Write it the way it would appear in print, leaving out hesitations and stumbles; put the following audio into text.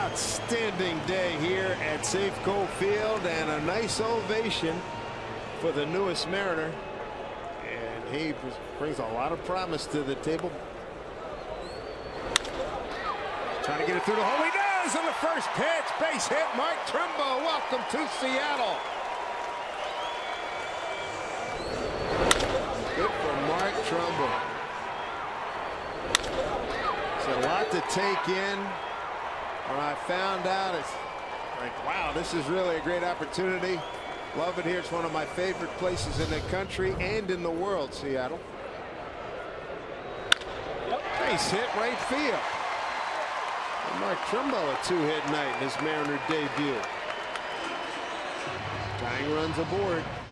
Outstanding day here at Safeco Field, and a nice ovation for the newest Mariner, and he brings a lot of promise to the table. Trying to get it through the hole. He does on the first pitch. Base hit. Mark Trumbo, welcome to Seattle. Good for Mark Trumbo. It's a lot to take in. When I found out, it's like, wow, this is really a great opportunity. Love it here. It's one of my favorite places in the country and in the world, Seattle. Base hit, right field. And Mark Trumbo, a two-hit night in his Mariner debut. Tying runs aboard.